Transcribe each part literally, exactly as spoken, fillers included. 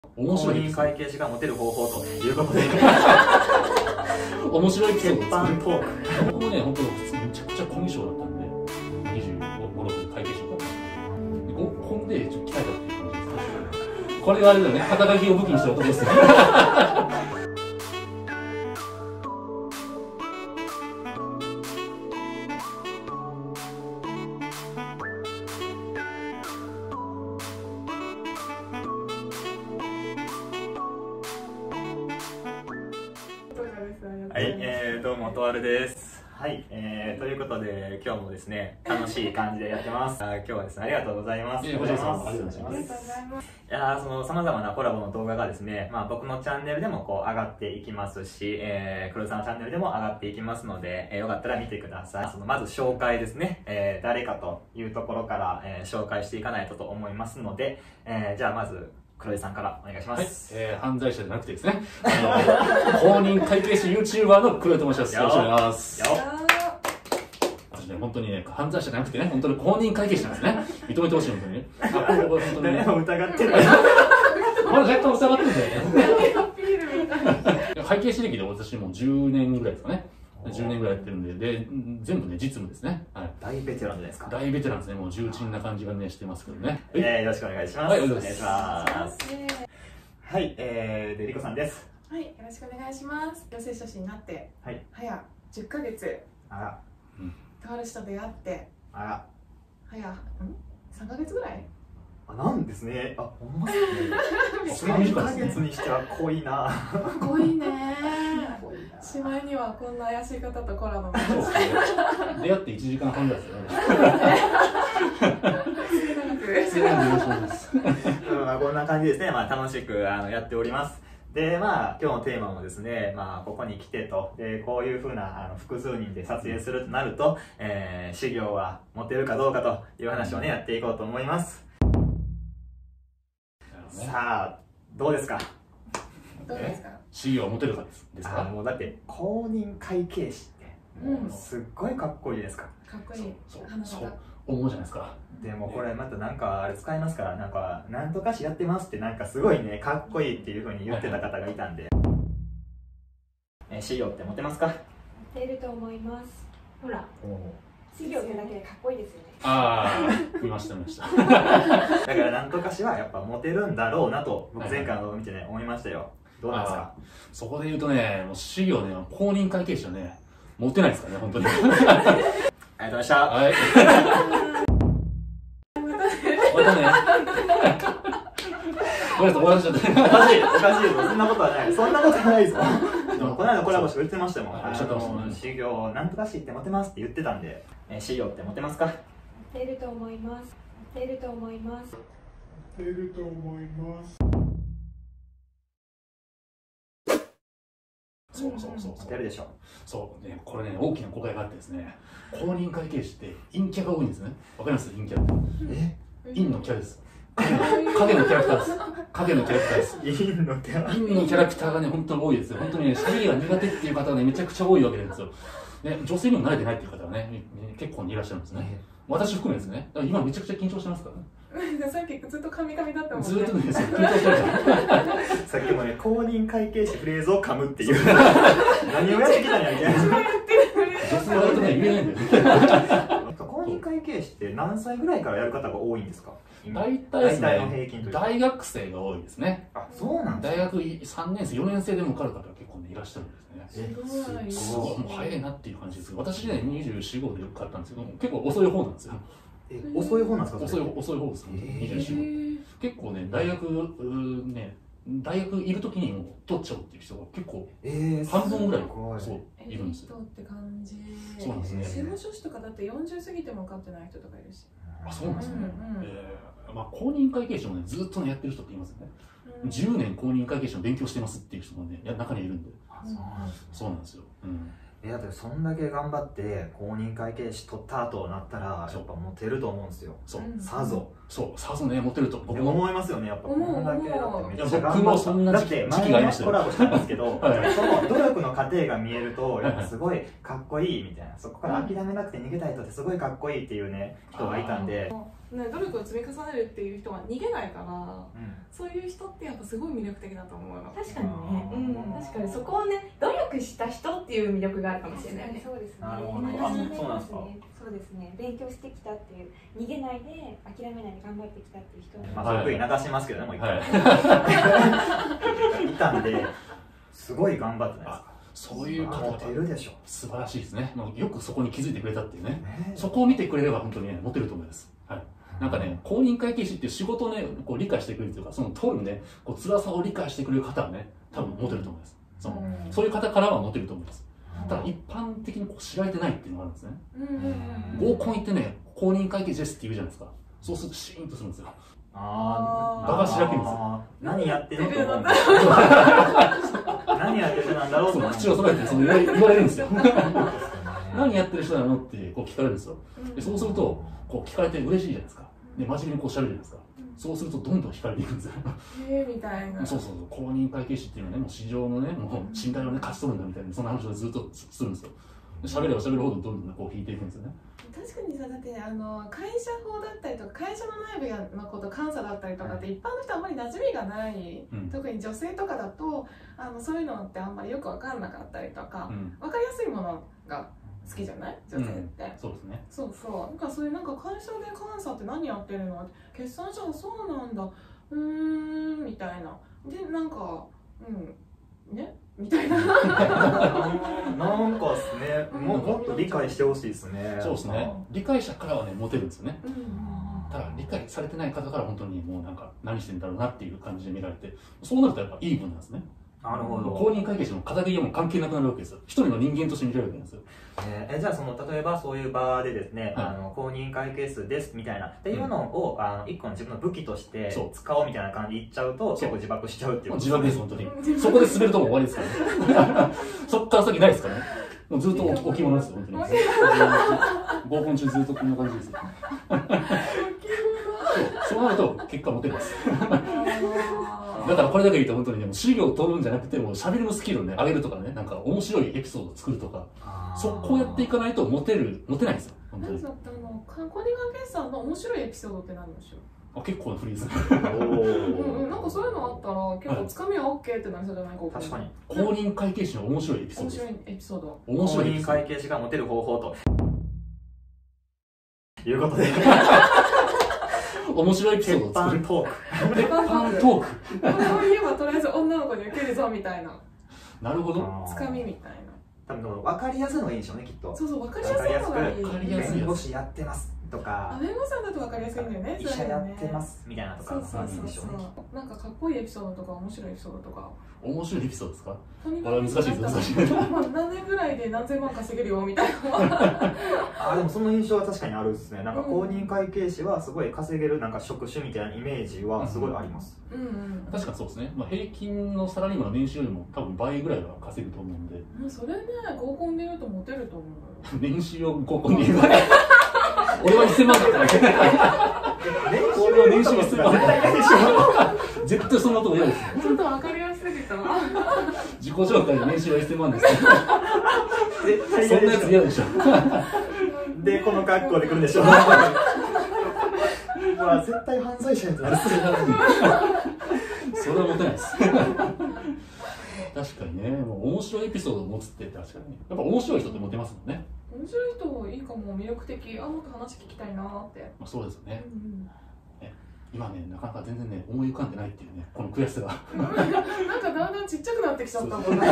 面白い会計士がモテる方法ということで面白い鉄板トーク。 僕もね、本当めちゃくちゃコミュ障だったんで、にじゅうご、ろくで会計士受かったんで、合コンでちょっと鍛えたっていう感じですね。これがあれだよね、肩書きを武器にした男ですね。 はい、えー、どうもとわるです。はい、えー、ということで今日もですね楽しい感じでやってます。あ今日はですねありがとうございます。 ありがとうございます。 いやーそのさまざまなコラボの動画がですね、まあ僕のチャンネルでもこう上がっていきますし、えー、黒沢のチャンネルでも上がっていきますので、えー、よかったら見てください。そのまず紹介ですね、えー、誰かというところから、えー、紹介していかないとと思いますので、えー、じゃあまず黒井さんからお願いします。 はい、えー、犯罪者じゃなくてですね、あの公認会計士 YouTuber の黒井と申します。よろしくお願いします。私ね、本当にね、犯罪者じゃなくてね、本当に公認会計士なんですね。認めてほしい、本当にね。あ、これ、これ、本当にね。 誰も疑ってる。 まだ若干疑ってるんだよね。会計士歴で私もうじゅうねんぐらいですかね。じゅうねんぐらいやってるんで、で、全部ね、実務ですね。はい。 大ベテランじゃないですか。 大ベテランですね。もう重鎮な感じがね、してますけどね。 えー、よろしくお願いします。 はい、お願いします。はい、えー、で、りこさんです。 はい、よろしくお願いします。養成書士になって、はい、早じゅっかげつ。 あら。 うん。とある人と出会って。 あら。 早、ん、さんかげつぐらい。 あ、なんですね。あ、ほんまっすね。さんかげつにしては濃いな。 濃いね。しまいにはこんな怪しい方とコラボも。 出会っていちじかんはんぐらいですよね。 末永く。まあこんな感じですね。まあ楽しくあのやっております。でまあ今日のテーマもですね、まあここに来てとでこういうふうなあの複数人で撮影するとなると、えー、修行はモテるかどうかという話をねやっていこうと思います。さあどうですか。 どうですか。 修行はモテるかですですか。 もうだって公認会計士ってもうすっごいかっこいいですか。 かっこいい。 そうそう思うじゃないですか。 でもこれまたなんかあれ使いますからなんかなんとかしやってますってなんかすごいねかっこいいっていうふうに言ってた方がいたんで。えー、修行ってモテますか。 モテると思います。ほら。修行ってだけでかっこいいですよね。 ああ、見ました見ました。 だからなんとかしはやっぱモテるんだろうなと僕前回の動画見てね思いましたよ。どうなんですか。 そこで言うとね、もう修行ね公認会計士はねモテないですからね本当に。ありがとうございました。はい。 またね。ごめんなさい、終わらせちゃった。 おかしい、おかしいぞ。そんなことはない。そんなことはないぞ。でもこの間コラボして言ってましたもん。あの修行なんとかしってモテますって言ってたんで、えー、修行ってモテますか。 モテると思います。モテると思います。 モテると思います。 そうそうそうそう。 モテるでしょ。 そうね、これね大きな誤解があってですね、公認会計士って陰キャが多いんですね。わかります陰キャって。え？陰のキャラです。影のキャラクターです。影のキャラクターです。 陰のキャラ。 陰のキャラクターがね本当に多いですよ。本当にね詐欺が苦手っていう方がねめちゃくちゃ多いわけなんですよ。ね女性にも慣れてないっていう方がね結構いらっしゃるんですね。私含めですね。今めちゃくちゃ緊張してますからね。 さっきずっとカミカミだったもんね。 ずっとね、緊張してるからさっきもね、公認会計士フレーズを噛むっていう。何をやってきたんやみたいな。 女性はね、言えないんだよね。 公認会計士って何歳ぐらいからやる方が多いんですか。 大体ですね、 の平均という大学生が多いですね。 あ、そうなんですか。大学さんねん生、よねん生でも受かる方が結構ね、いらっしゃるんですね。 え、 すごい。もう早いなっていう感じです。私ね、にじゅうよん、ごで受かったんですけど、結構遅い方なんですよ。 え、遅い方なんですか。 遅い遅い方です。にじゅうよん、ご。結構ね、大学ね、大学いる時にもう取っちゃうっていう人が結構半分ぐらいそういるんですよ。 って感じ。 そうなんですね。 司法書士とかだってよんじゅう過ぎても受かってない人とかいるし。 あ、そうなんですね。まあ公認会計士もねずっとねやってる人っていますよね。じゅうねん公認会計士の勉強してますっていう人もね中にいるんで。そうなんですよ。 え、だってそんだけ頑張って公認会計士取った後なったらやっぱモテると思うんですよ。そう、さぞ。 そう、さぞねモテると僕も思いますよね。やっぱこんだけだってめっちゃ頑張った。 僕もそんな時期がありましたよ。 コラボしたんですけど、その努力の過程が見えるとやっぱすごいかっこいいみたいな。そこから諦めなくて逃げたい人ってすごいかっこいいっていうね人がいたんで。 ね、努力を積み重ねるっていう人は逃げないから、 うん、 そういう人ってやっぱすごい魅力的だと思うの。 確かにね、うん、確かにそこをね、努力した人っていう魅力があるかもしれないね。 そうですね。 なるほど。 私もそうなんですか。 そうですね。勉強してきたっていう、逃げないで諦めないで頑張ってきたっていう人。 まあ、得意流しますけどね、もう一回。いたんで、すごい頑張ってないですか。 そういう方モテるでしょ。 素晴らしいですね。もうよくそこに気づいてくれたっていうね。そこを見てくれれば本当にね、モテると思います。はい。なんかね、公認会計士っていう仕事をね、こう理解してくれるというか、その通るね、こう辛さを理解してくれる方はね、多分モテると思います。そのそういう方からはモテると思います。ただ一般的にこう知られてないっていうのがあるんですね。合コン行ってね、公認会計士ですって言うじゃないですか。そうするとシーンとするんですよ。 ああ、場がしらけるんですよ。 何やってるのと思う。何やってるなんだろうと口を揃えてその言われるんですよ。何やってる人なのってこう聞かれるんですよ。でそうするとこう聞かれて嬉しいじゃないですか。で真面目にこう喋るじゃないですか。そうするとどんどん惹かれていくんですよ。 えーみたいな。 そうそうそう、公認会計士っていうのはね、もう市場のね、もう信頼をね勝ち取るんだみたいなそんな話をずっとするんですよ。喋れば喋るほどどんどんこう引いていくんですよね。 確かにさ、だってあの会社法だったりとか会社の内部のこと監査だったりとかって一般の人はあんまり馴染みがない、うん、特に女性とかだとあのそういうのってあんまりよく分かんなかったりとか、うん、分かりやすいものが好きじゃない女性って、うん、 そうですね。 そうそうなんかそういうなんか会社で監査って何やってるの決算書はそうなんだうーんみたいなでなんかうんねみたいななんかですね、もっと理解してほしいですね。 そうですね。理解者からはねモテるんですよね。ただ理解されてない方から本当にもうなんか何してんだろうなっていう感じで見られて、そうなるとやっぱいい分なんですね。 なるほど。 公認会計士の肩書きはもう関係なくなるわけですよ。一人の人間として見られるわけなんですよ。 えー、じゃあその例えばそういう場でですね、はい、あの公認会計士ですみたいなっていうのを、うん、あの一個の自分の武器として使おうみたいな感じで言っちゃうと結構自爆しちゃうっていうことですね。自爆です本当に。そこで滑るとも終わりですからね。そっから先ないですからね。もうずっと置物ですよ本当に。合コン中ずっとこんな感じですよ。そうなると結果モテます。だからこれだけ言うと本当にね、授業を取るんじゃなくても喋りのスキルをね上げるとかね、なんか面白いエピソードを作るとか、そこうやっていかないとモテるモテないんですよ。本当に。 何だったの？公認関係者の面白いエピソードって何でしょう？ あ、結構なフリーズ。 うんうん、なんかそういうのあったら結構つかみは OK ってなりそうじゃないか。 確かに。 公認会計士の面白いエピソード。 面白いエピソード。 面白い公認会計士がモテる方法ということで。 面白いエピソードを作る。 鉄板トーク。 鉄板トーク。 これを言えばとりあえず女の子に受けるぞみたいな。 なるほど。 つかみみたいな。 多分分かりやすいのがいいでしょうねきっと。 そうそう分かりやすいのがいい。 分かりやすい。 弁護士やってますとか。 弁護士さんだと分かりやすいんだよね。 医者やってますみたいなとか。 そうそうそうそう。なんかかっこいいエピソードとか面白いエピソードとか。 面白いエピソードですか？ これ難しいです難しい。 何年ぐらいで何千万稼げるよみたいな。 あでもその印象は確かにあるですね。なんか公認会計士はすごい稼げるなんか職種みたいなイメージはすごいあります。 うんうん。 確かにそうですね。まあ平均のサラリーマンの年収よりも多分倍ぐらいは稼ぐと思うんで。 うんそれね合コンで言うとモテると思う。 年収を合コンで言う。俺はせんまんだっただけ。俺は年収せんまんだった。絶対そんなとこ嫌です。 ちょっと分かりやすすぎた。 自己紹介で年収はせんまんです。絶対そんなやつ嫌でしょ。 でこの格好で来るでしょ。まあ絶対犯罪者やつなる。 それはモテないです。確かにね、もう面白いエピソードを持つって確かにやっぱ面白い人ってモテますもんね。 面白い人いいかも、魅力的、あもっと話聞きたいなーって。 まあそうですよね。うんうんね、今ねなかなか全然ね思い浮かんでないっていうねこの悔しさが。 なんかだんだんちっちゃくなってきちゃったもんね。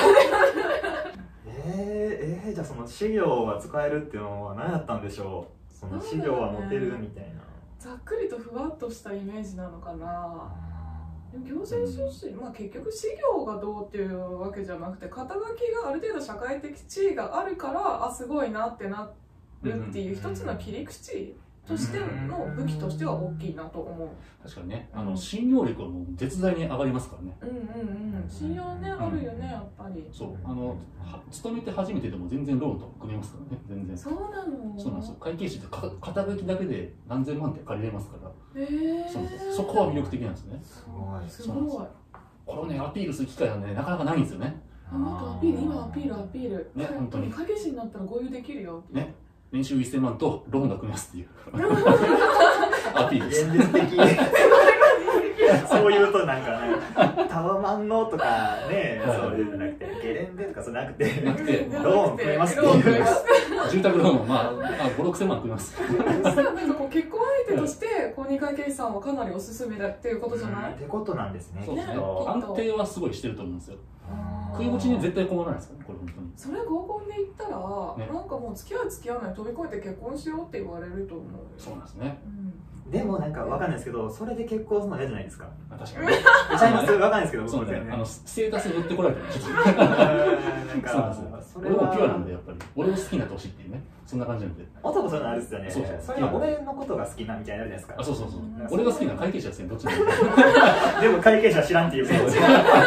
えー、えー、じゃあその資料が使えるっていうのは何やったんでしょう。その資料はモテるみたいな。 ざっくりとふわっとしたイメージなのかな。行政書士、まあ結局事業がどうっていうわけじゃなくて肩書きがある程度社会的地位があるからあすごいなってなるっていう一つの切り口としての武器としては大きいなと思う。 確かにね、あの信用力はもう絶大に上がりますからね。 うんうんうん、信用ね、あるよねやっぱり。 そう、あの勤めて初めてでも全然ローンと組めますからね、全然。 そうなの。 そうなんですよ。会計士ってか肩書きだけで何千万って借りれますから。 へえ。 そうなんですよ。そこは魅力的なんですね。 すごい。すごい。 これをねアピールする機会はねなかなかないんですよね。 あ、もっとアピール、今アピールアピール。 ね、本当に。 会計士になったら合流できるよって。 ね。年収せんまんとローンが組みますっていう。 アピールです。 現実的そういうとなんかねタワマンのとかね、そういうんじゃなくてゲレンデとかそうなくてなくてローン組めますってローン組いうめます住宅ローンもまあご、ろくせんまん組みます。 そしたらなんかこう結婚相手として公認会計士さんはかなりおすすめだっていうことじゃない？ ってことなんですね。 そうですね。 ね安定はすごいしてると思うんですよ。 あー食いぶちに絶対困らないですかね、これ本当に。 それ合コンで言ったら、 ねなんかもう付き合い付き合わない飛び越えて結婚しようって言われると思うよ。 そうなんですね。 うんでもなんかわかんないですけど、それで結婚するの嫌じゃないですか。 まあ確かにね。 ちゃいますわかんないですけど、 そうね。 僕全然あのステータスに乗ってこられてもちょっと。 なんそうなんかですよ。 それ俺もピュアなんはでやっぱり。俺を好きになってほしいっていうね。そんな感じなんで。 男そういうのあるっすよね。 そうそうそれは俺のことが好きなみたいになるじゃないですか。 あ、そうそうそううん。 俺が好きな会計士ですね、どっちでも。 でも会計士は知らんっていう。 そうそう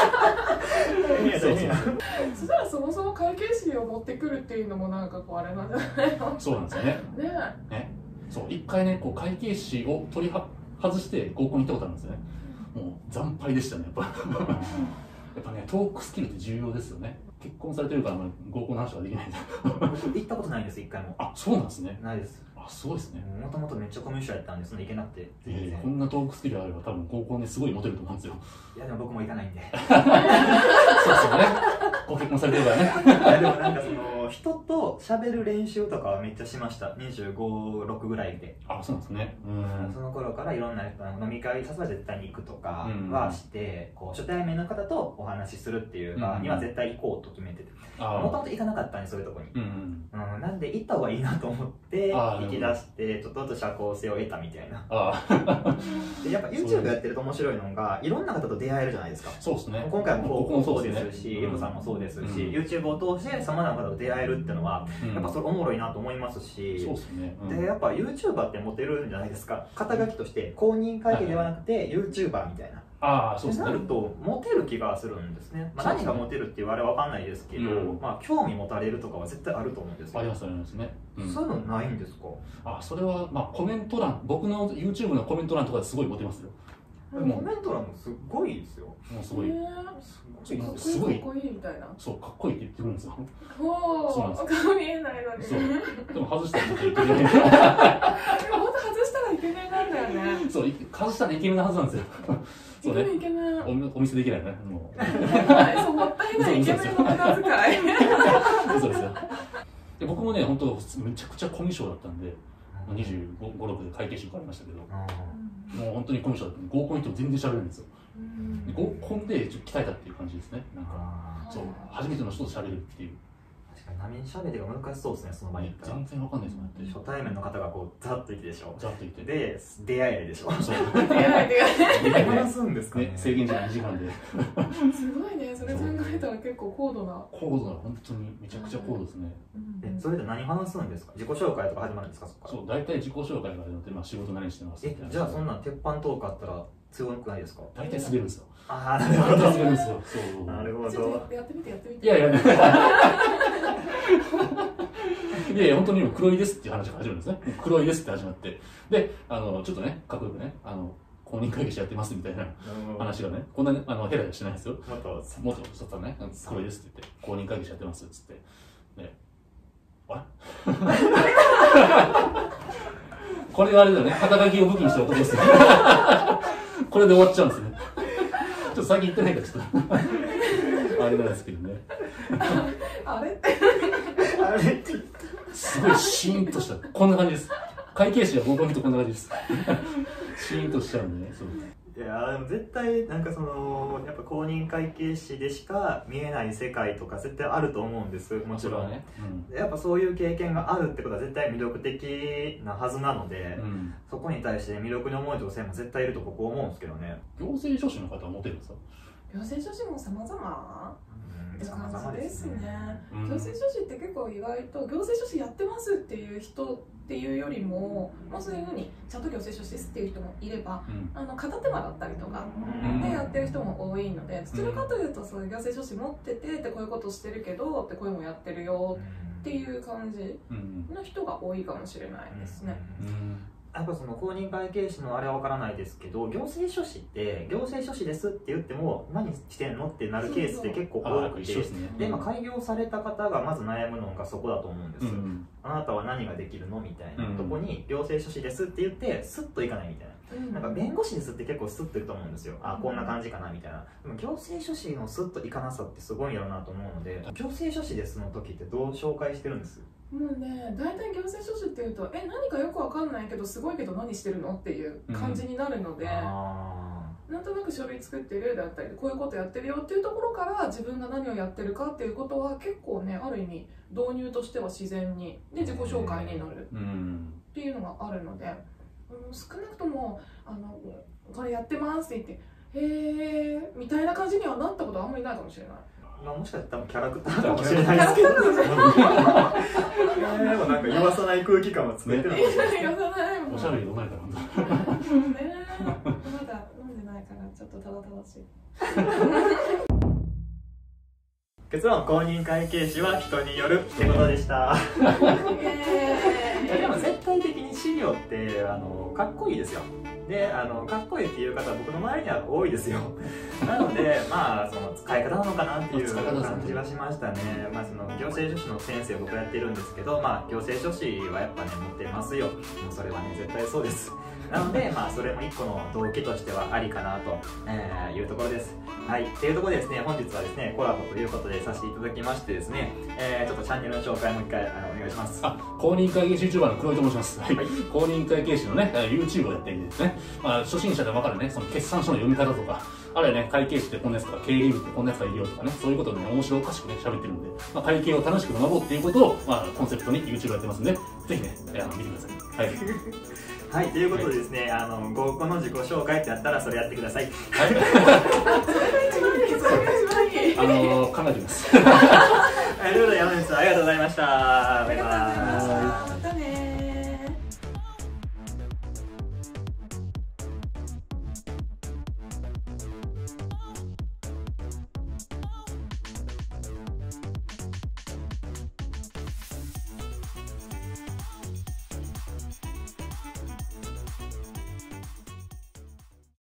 そうそしたらそもそも会計士を持ってくるっていうのもなんかこうあれなんじゃないの？ そうなんですよね。 ねね。そう、一回ね、こう会計士を取りは外して合コンに行ったことあるんですよね。もう惨敗でしたね、やっぱ。やっぱね、トークスキルって重要ですよね。結婚されてるから、まあ、合コンの話はできないんだ。 行ったことないんです、一回も。 あ、そうなんですね。 ないです。 あ、すごいですね。 もともとめっちゃコミュ障やったんで、そんな行けなくて。 いやいやこんなトークスキルあれば多分合コンですごいモテると思うんですよ。 いやでも僕も行かないんで。 そうですよね。ご結婚されてるからね。 いやでもなんかその人と喋る練習とかはめっちゃしました。にじゅうご、ろくぐらいで。 あ、そうなんですね。うん。 その頃からいろんな人の飲み会、さすが絶対に行くとかはして、こう初対面の方とお話しするっていう場には絶対行こうと決めてて。 あもともと行かなかったんで、そういうとこに。 うんうん。 うん、なんで行った方がいいなと思ってあー行き出してちょっとずつ社交性を得たみたいな。 あでやっぱ YouTube やってると面白いのがいろんな方と出会えるじゃないですか。 そうですね。 今回も僕もそうでですすし、 ねエムさんもそうですし、 うん YouTube を通してさまざまな方と出会えるっていうのは、 うんやっぱそれおもろいなと思いますし、 そうですね。うんでやっぱ YouTuber ってモテるんじゃないですか。肩書きとして公認会計ではなくて YouTuber みたいな。 ああ、そうですねなる。とモテる気がするんですね。まあ、何がモテるって言われは分かんないですけど、 うんまあ興味持たれるとかは絶対あると思うんですよ。 ありますありますね。うんそういうのないんですか？ あ、それはまあコメント欄、僕の YouTube のコメント欄とかですごいモテますよ。 コメント欄もすっごいですよ。 もうすごい。 ねすごいかっこいいすごいかっこいいみたいな。 そう、かっこいいって言ってくるんですよ。 おそうなんですお、顔見えないのに。 そうでもでも外したらちょっとイケメン。 本当外したらイケメンなんだよね。 そう、外したらイケメンなはずなんですよ。そうね。 イケメンイケメン。 おみお見せできないね。もう。 はい、そうもったいないイケメンの無駄遣い。 そうですよ。で僕もね、本当めちゃくちゃコミュ障だったんで、にじゅうご、ろくで会計士受かりましたけど、もう本当にコミュ障だったんで、合コン行っても全然喋れないんですよ。で合コンでちょっと鍛えたっていう感じですね。なんか、そう、初めての人と喋れるっていう。 確かに波しゃべりが難しそうですね、その場に行ったら。 全然わかんないですもん、だって。 初対面の方がこうザッといてでしょ。 ざっと言って。 で出会えないでしょ。 そう。 出会い出会い。 で話すんですかね。 ね、制限時間にじかんで。 すごいね、それ考えたら結構高度な。 高度な、本当にめちゃくちゃ高度ですね。 えそれで何話すんですか？自己紹介とか始まるんですか？そこから。 そう、大体自己紹介が始まって、まあ仕事何してますみえたいな。 じゃあそんな鉄板トークあったら強くないですか？ 大体滑るんですよ。 ああなるほ大体ど。 滑るんですよ。そう。 なるほちょっど。 とやってみてやってみて。 いやいや、いやいや、本当に今黒いですっていう話が始まるんですね。黒いですって始まって。で、あの、ちょっとね、かっこよくね、あの、公認会計士やってますみたいな話がね、こんなね、あの、ヘラヘラしてないですよ。 もっともっと、そったらね、黒いですって言って、公認会計士やってますっつって。ね、あれこれがあれだよね、肩書きを武器にした男ですよ。これで終わっちゃうんですね。ちょっと先言ってないから、ちょっと。あれなんですけどね。 あれあれってすごいシーンとした、こんな感じです。会計士は合コン見るとこんな感じです。シーンとしちゃうんでね。そういやでも絶対なんかそのやっぱ公認会計士でしか見えない世界とか絶対あると思うんです。もちろんそれはね。うんやっぱそういう経験があるってことは絶対魅力的なはずなので、 うん、 そこに対して魅力に思う女性も絶対いると僕は思うんですけどね。 行政書士の方はモテるんですか？ 行政書士も様々って様々 感じですね。 うん行政書士って結構意外と行政書士やってますっていう人っていうよりも、まあ、そういうふうにちゃんと行政書士ですっていう人もいれば、 うんあの片手間だったりとかうんでやってる人も多いので、どちらかというとそういう行政書士持っててってこういうことしてるけどってこういうのもやってるよっていう感じうんの人が多いかもしれないですね。 うんやっぱその公認会計士のあれは分からないですけど、行政書士って行政書士ですって言っても何してんのってなるケースって結構多くて、で、まあ、開業された方がまず悩むのがそこだと思うんですよ、うん、あなたは何ができるのみたいなとこに行政書士ですって言ってスッといかないみたいな、うん、なんか弁護士ですって結構スッといくと思うんですよ、あ、こんな感じかなみたいな。でも行政書士のスッといかなさってすごいんやろうなと思うので、行政書士ですの時ってどう紹介してるんです？ もうね、大体行政書士っていうと、え、何かよくわかんないけどすごいけど何してるのっていう感じになるので、うん、なんとなく書類作ってるだったりこういうことやってるよっていうところから自分が何をやってるかっていうことは結構ね、ある意味導入としては自然にで自己紹介になるっていうのがあるので、うん、少なくともあのこれやってますって言ってへえみたいな感じにはなったことはあんまりないかもしれない。 まあ、もしかしたら多分キャラクターかもしれないですけどでもなんか言わさない空気感は作ってるのかもしれない。 言わさないもん。 おしゃべり飲まれたら本当。 ね、まだ飲んでないからちょっとただただしい。 結論、公認会計士は人によるってことでした。でも絶対的に資料ってあのかっこいいですよ。で、あのかっこいいっていう方は僕の周りには多いですよ。なので、まあその使い方なのかなっていう感じはしましたね。まあその行政書士の先生を僕やってるんですけど、まあ行政書士はやっぱね持ってますよ。もうそれはね絶対そうです。なので、まあそれも一個の動機としてはありかなと、えー、いうところです。はい、っていうところでですね、本日はですねコラボということでさせていただきましてですね、えー、ちょっとチャンネルの紹介もう一回あのお願いします。 あ、公認会計士 YouTuber の黒井と申します。はい、はい、公認会計士のね YouTube をやっていてですね、まあ、初心者で分かるねその決算書の読み方とか、あるいはね会計士ってこんなやつとか経理部ってこんなやつがいるよとかね、そういうことをね面白おかしくね喋ってるんで、まあ、会計を楽しく学ぼうっていうことを、まあ、コンセプトに YouTube やってますんで、ぜひねあの見てください。はい。 はい、ということでですね、あの合コンの自己紹介ってやったらそれやってください。はい。 あのー、考えてみます。 はい、ということで山口さんありがとうございました。バイバイ。